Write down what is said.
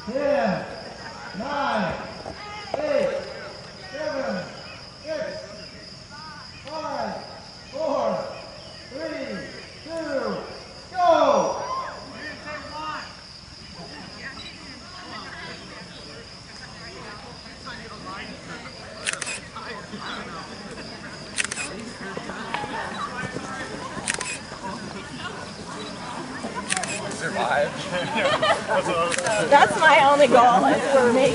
10, 9, 8, 7, 6, 5, 4, 3, 2, go! Survive. That's my only goal is for me.